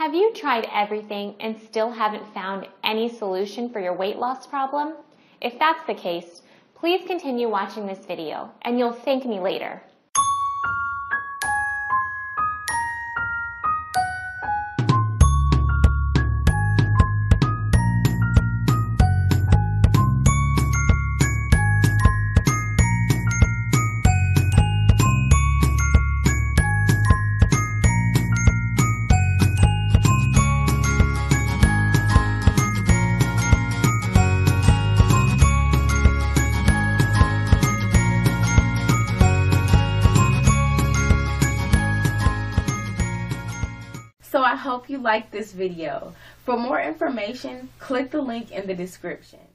Have you tried everything and still haven't found any solution for your weight loss problem? If that's the case, please continue watching this video and you'll thank me later. So I hope you liked this video. For more information, click the link in the description.